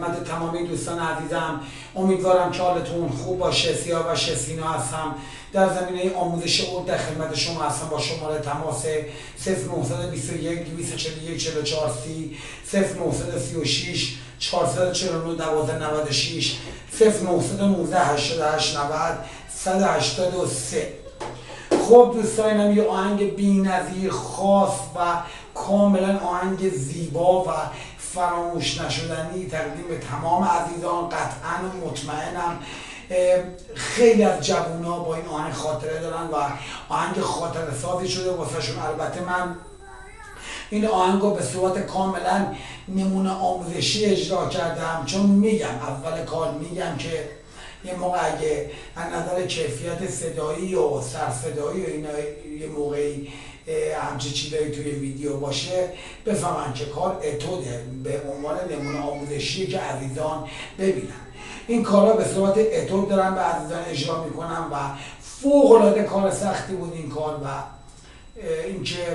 خدمت تمامی دوستان عزیزم. امیدوارم که حالتون خوب باشه. سیاوش سینا هستم، در زمینه آموزش ارد در خدمت شما هستم با شماره تماس 0921 241 44 30 0936 449 1296 0919 88 90 183. خب دوستانم، یه آهنگ بی‌نظیر خاص و کاملا آهنگ زیبا و فراموش نشدنی تقدیم به تمام عزیزان. قطعا و مطمئنم خیلی از جوونا با این آهنگ خاطره دارن و آهنگ خاطره سازی شده واسه شون. البته من این آهنگ رو به صورت کاملا نمونه آموزشی اجرا کردم، چون میگم اول کار میگم که یه موقع اگه از نظر کیفیت صدایی و سرصدایی و اینا یه موقعی همچه چیزایی توی ویدیو باشه بفهمن که کار اتوده، به عنوان نمونه آموزشی که عزیزان ببینن. این کارا به صورت اتود دارن به عزیزان اجرا میکنن و فوق العاده کار سختی بود این کار. و اینکه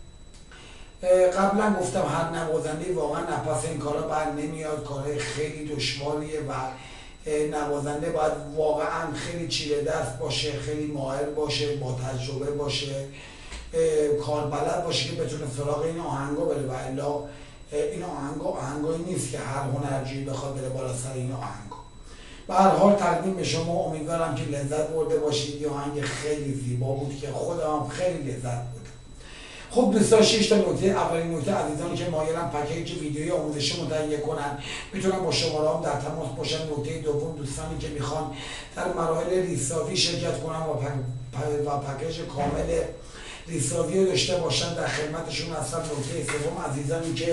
قبلا گفتم هر نوازنده واقعا نفس این کارا بر نمیاد، کارهای خیلی دشواریه و نوازنده باید واقعا خیلی چیره دست باشه، خیلی ماهر باشه، با تجربه باشه، کار بلد باشه که بتونه سراغ این آهنگا بره. و الا این آهنگایی نیست که هر هنرجویی بخواد بره بالا سر این آهنگا. به هر حال تقدیم به شما، امیدوارم که لذت برده باشید. یه آهنگ خیلی زیبا بود که خودم خیلی لذت بردم. خب دوستان، 6 تا نکته. اولین نکته، عزیزانی که مایلن پکیج ویدیویی آموزشی متهیه کنن میتونن با شماره‌ام در تماس باشن. نکته دوم، دوستانی که میخوان در مراحل ریساوی شرکت کنن و پکیج کامل ریساوی داشته باشن در خدمتشون هستم. نکته سوم، عزیزانی که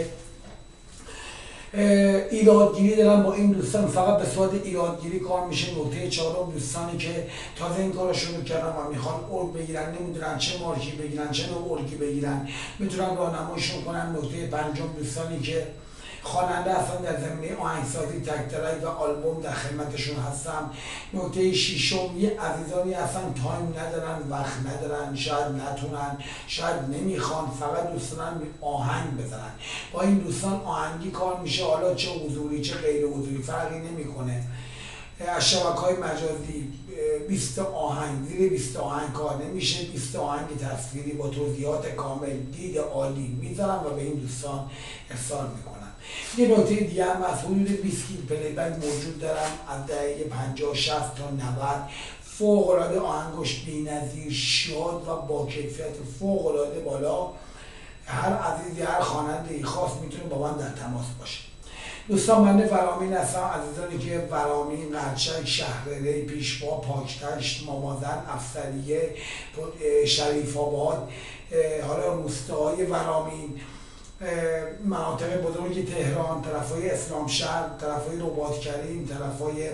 ایرادگیری دارن با این دوستان فقط به صورت ایرادگیری کار میشه. نکته چهارم، دوستانی که تازه این کار رو شروع کردن و میخوان ارگ بگیرن، نمیدونن چه مارکی بگیرن، چه نوع ارگی بگیرن، میتونن راهنماییشون کنن. نکته پنجم، دوستانی که خواننده هستن در زمینه آهنگسازی، تک ترک و آلبوم در خدمتشون هستم. نکته ششم، یه عزیزانی هستن تایم ندارن، وقت ندارن، شاید نتونن، شاید نمیخوان، فقط دوستان آهنگ بزنن. با این دوستان آهنگی کار میشه، حالا چه حضوری چه غیر حضوری فرقی نمیکنه. از شبکه‌های مجازی 20 آهنگ، زیر 20 آهنگ کار نمیشه. 20 آهنگ تصویری با توضیحات کامل، دید عالی میذارم و به این دوستان ارسال میکنم. یه نکته دیگه هم از حدود 20 کیلو پلی بک موجود دارم از دهه 50 60 تا 90. فوق العاده آهنگش بی‌نظیر، شاد و با کیفیت فوق العاده بالا. هر عزیزی، هر خواننده‌ای خاص میتونه با من در تماس باشه. دوستان، بنده فرامین هستم. عزیزانی که فرامین، قرچک، شهرره، پیشوا، پاکتشت، مامازن، افسریه، شریف آباد، حالا روستاهای فرامین، مناطق بزرگ تهران، طرفای اسلام شهر، طرفای رباط کریم، طرفای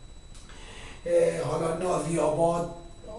حالا نازی آباد،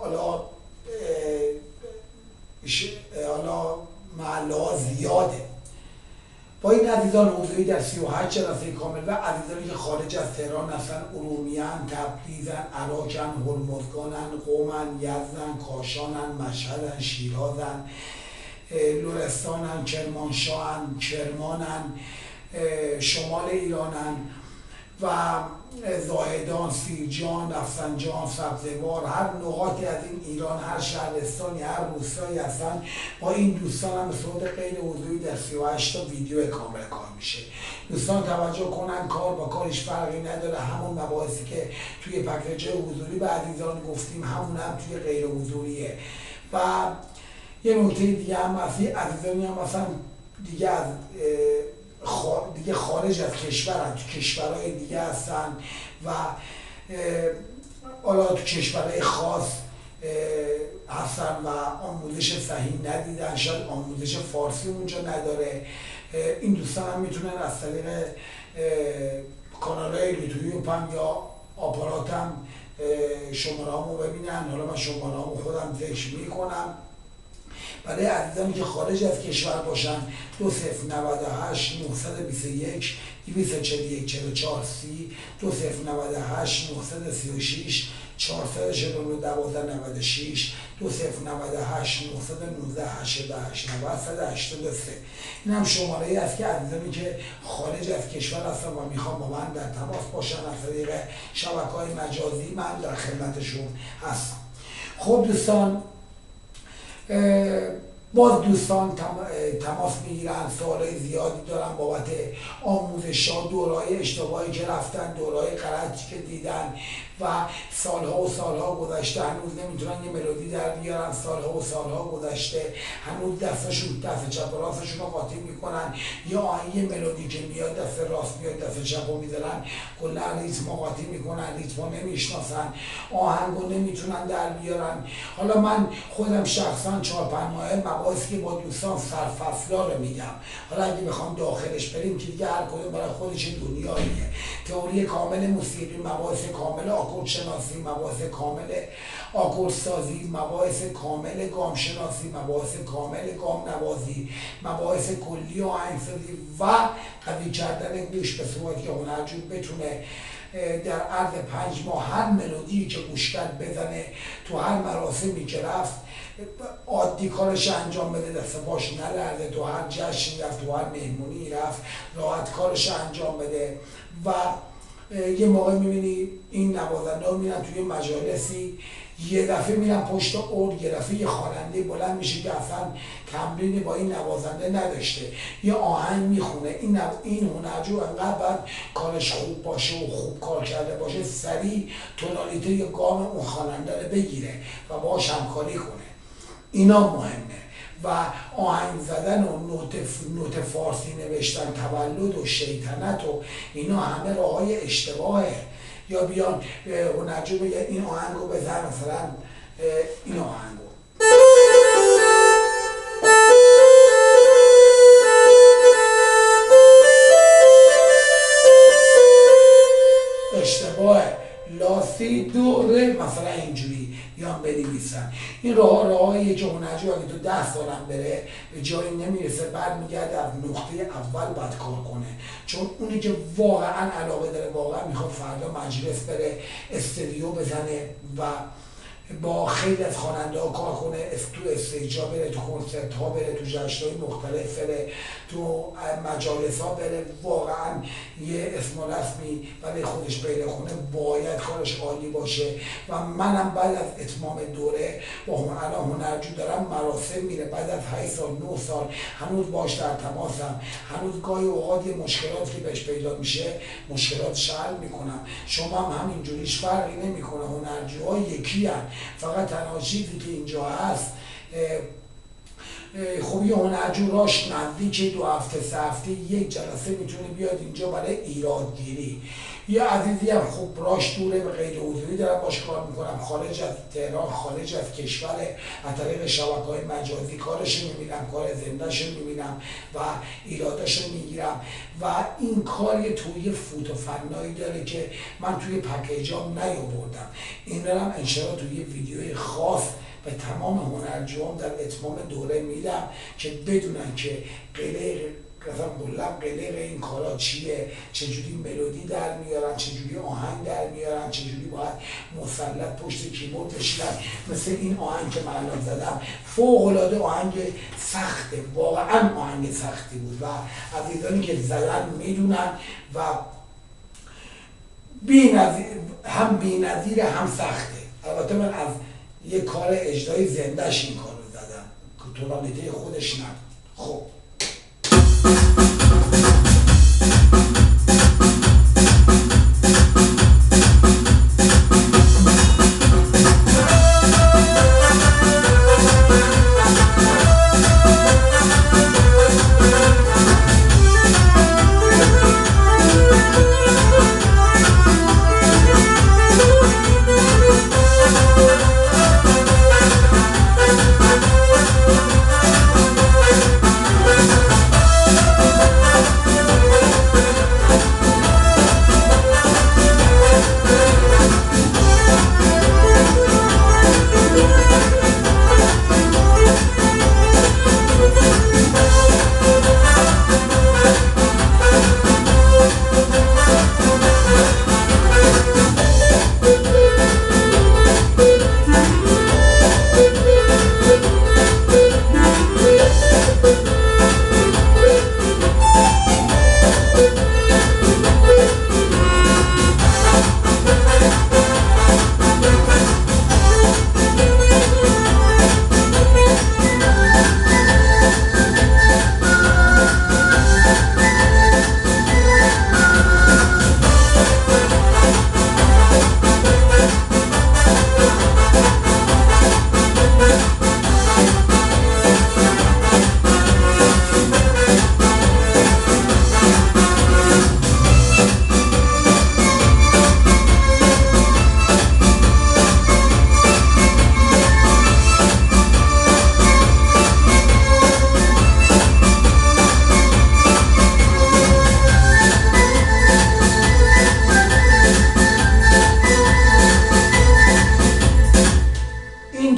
حالا محله ها زیاده. با این عزیزان حضوری در 38 جلسه کامل و عزیزانی که خارج از تهران هستن، ارومیه‌اند، تبریزن، عراقن، هرمزگانن، قم، یزدن، کاشانن، مشهدن، شیرازن، لرستانن، کرمانشاهن، کرمانن، شمال ایرانن و زاهدان، سیرجان، رفسنجان، سبزوار، هر نقاطی از این ایران، هر شهرستانی، هر روستایی هستن. با این دوستان هم به صورت غیر حضوری در 38 تا ویدیو کامل کار میشه. دوستان توجه کنن، کار با کارش فرقی نداره. همون مباحثی که توی پکیج حضوری به عزیزان گفتیم همون هم توی غیر حضوریه. و یه نکته دیگه هم هست، عزیزانی هم مثلا دیگه از دیگه خارج از کشورن، تو کشورهای دیگه هستن و حالا تو کشورهای خاص هستن و آموزش صحیح ندیدن، شاید آموزش فارسی اونجا نداره. این دوستان هم میتونن از طریق کانالهای یوتیوب هم یا آپاراتم شماره همو ببینن. حالا من شماره همو خودم ذکر میکنم برای عزیزانی که خارج از کشور باشن. 2098 921 241 44 30 2098 936 449 12 96 2098 919 88 90 183. این هم شماره ای است که عزیزانی که خارج از کشور هستن و میخوام با من در تماس باشن از طریق شبکه‌های مجازی من در خدمتشون هستم. خب دوستان، باز دوستان تماس میگیرن، سوالای زیادی دارن بابت آموزش‌ها، دوره‌های اشتباهی که رفتن، دوره‌های غلطی که دیدن و سالها و سالها گذشته هنوز نمیتونن یه ملودی در بیارن، سالها و سالها گذشته هنوز دست چپ و راستشون رو قاطی میکنن، یا آهنگ ملودی که میاد دست راست میاد دست چپ رو میذارن، کلا ریتم قاطی میکنن، ریتم نمیشناسن، آهنگ رو نمیتونن در بیارن. حالا من خودم شخصا 4-5 ماه مباحثی که با دوستان سرفصلا رو میگم، حالا اگه بخوام داخلش بریم که دیگه هر کدوم برای خودش دنیاییه. تئوری کامل موسیقی، مباحث کامل آکورد شناسی، مباحث کامل آکورد سازی، مباحث کامل گام شناسی، مباحث کامل گام نوازی، مباحث کلی آهنگسازی و قوی کردن گوش به صورتی که هنرجو بتونه در عرض 5 ماه هر ملودی که گوش کرد بزنه، تو هر مراسمی که رفت عادی کارش انجام بده، دست پاش نلرزه، تو هر جشنی رفت، تو هر مهمونی رفت راحت کارش انجام بده. و یه موقع میبینی این نوازنده ها میرن توی مجالسی، یه دفعه میرن پشت ارگ، یه دفعه یه خواننده بلند میشه که اصلا تمرینی با این نوازنده نداشته، یه آهنگ میخونه. این هنرجو انقدر باید کارش خوب باشه و خوب کار کرده باشه، سریع تونالیته یا گام اون خواننده رو بگیره و باهاش همکاری کنه. اینا مهمه. و آهنگ زدن و نوت فارسی نوشتن، تولد و شیطنت و اینا همه راههای اشتباهه. یا بیان هنرجو بگه این آهنگ رو بزن، مثلا این آهنگ رو اشتباهه، لا سی دو ره مثلا اینجوری بیان بنویسن. این راههاییه که هنرجو اگه تو 10 سالم بره به جایی نمیرسه، بعد میگرده از نقطه اول باید کار کنه. چون اونی که واقعا علاقه داره، واقعا میخواد فردا مجلس بره، استودیو بزنه و با خیلی از خواننده ها کار کنه، تو استیجا بره، تو کنسرت ها بره، تو جشن های مختلف بره، تو مجالس ها بره، واقعا یه اسم و رسمی برای خودش پیدا کنه، باید کارش عالی باشه. و منم بعد از اتمام دوره با هنرجو دارم مراسم میره، بعد از 8 سال 9 سال هنوز باش در تماسم، هنوز گاهی اوقات یه مشکلاتی که بهش پیدا میشه مشکلات حل میکنم. شما هم همینجوریش فرقی نمیکنه، هنرجوها یکی هن. فقط تنها چیزی که اینجا هست، خب یه هنرجو راش نزدیک 2 هفته 3 هفته یک جلسه میتونه بیاد اینجا برای ایرادگیری. یه عزیزی هم خب راش دوره، به غیر حضوری دارم باش کار میکنم، خارج از تهران، خارج از کشور، از طریق شبکه‌های مجازی کارش میبینم، کار زندهش میبینم و ایرادش میگیرم. و این کار یه توی فوت و فنایی داره که من توی پکیجام نیاوردم. این دارم انشاءالله توی یه ویدیوی خاص به تمام هنرجوام در اتمام دوره میدم که بدونن که قلق این کارا چیه، چجوری ملودی در میارن، چجوری آهنگ در میارن، چجوری باید مسلط پشت کیبورد بشینن. مثل این آهنگ که من الان زدم، فوق‌العاده آهنگ سخته، واقعا آهنگ سختی بود و عزیزانی که زدن میدونن و هم بی‌نظیر هم سخته. البته من از یه کار اجرای زندهش این کار رو زدم که تونالیته خودش نبود. خب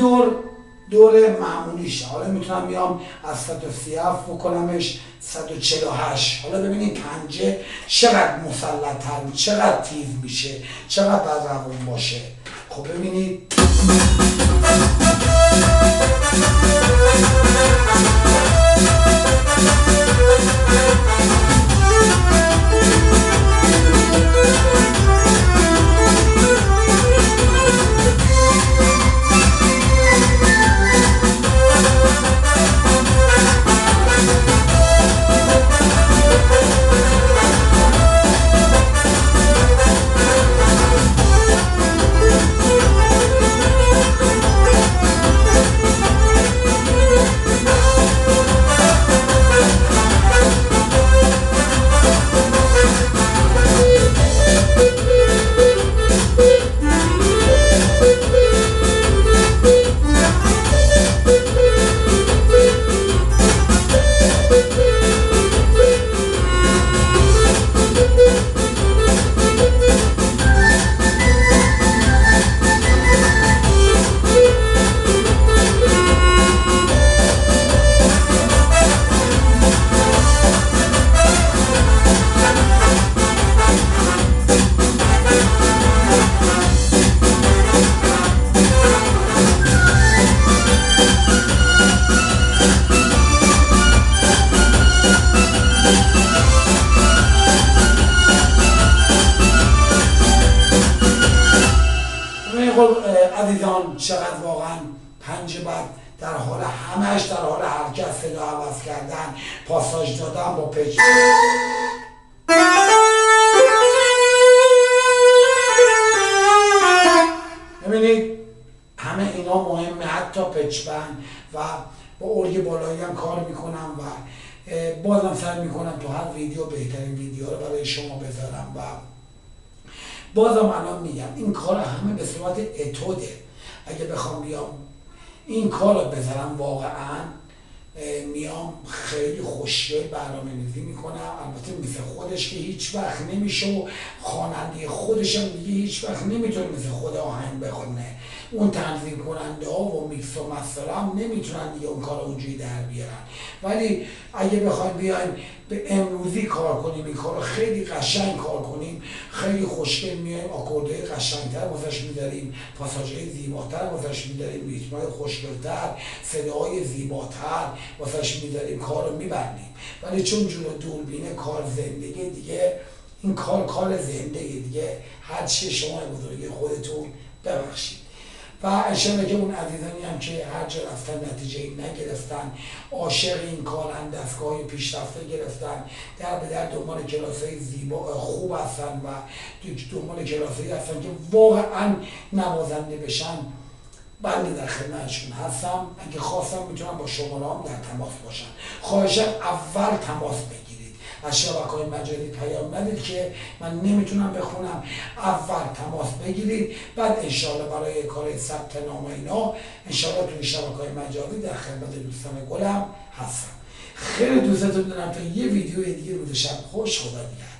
دور معمولیشه. حالا میتونم بیام از 137 بکنمش 148. حالا ببینید پنجه چقدر مسلط‌تر، چقدر تیز میشه، چقدر باید روون باشه. خب ببینید عزیزان چقدر واقعا پنجه بعد در حال همش در حال حرکت، صدا عوض کردن، پاساژ دادن با پچ. ببینید همه اینا مهمه، حتی پچ بند و با ارگ بالایی هم کار میکنم و بازم سعی میکنم تو هر ویدیو بهترین ویدیو رو برای شما بذارم و بازم الان میگم این کار همه به صورت اتوده. اگه بخوام بیام این کار رو بذارم واقعا میام خیلی خوشگل برنامه‌ریزی میکنم. البته مثل خودش که هیچ وقت نمیشه و خواننده خودش هم دیگه هیچ وقت نمیتونه مثل خود آهنگ بخونه. اون تنظیم کننده ها و میکس و مستر هم نمیتونن دیگه اون کار اونجوری در بیارن. ولی اگه بخوایم بیایم به امروزی کار کنیم، این کار رو خیلی قشنگ کار کنیم، خیلی خوشگل میایم، آکوردهای قشنگتر واسش میذاریم، پاساژهای زیباتر واسش میذاریم، ریتمای خوشگلتر، صداهای زیباتر واسش میذاریم، کار رو میبندیم. ولی چون جلو دوربینه کار زندگی دیگه، این کار زندگی دیگه، هر چی شما بزرگی خودتون ببخشید. و انشاءالله که اون عزیزانی هم که هر جا رفتن نتیجه نگرفتن، عاشق این کارن، دستگاه پیشرفته گرفتن، به در دنبال کلاس‌های زیبا خوب هستن و دنبال کلاس‌هایی هستن که واقعا نوازنده بشن، بنده در خدمتشون هستم. اگه خواستم میتونم با شماره‌ام در تماس باشم. خواهشاً اول تماس بگیرید، از شبکه‌های مجازی پیام ندید که من نمیتونم بخونم. اول تماس بگیرید، بعد انشاءالله برای کار ثبت نام اینا انشاءالله توی شبکه‌های مجازی در خدمت دوستان گلم هستم. خیلی دوستتون دارم. تا یه ویدیو دیگه روز شب خوش، خدا نگهدار.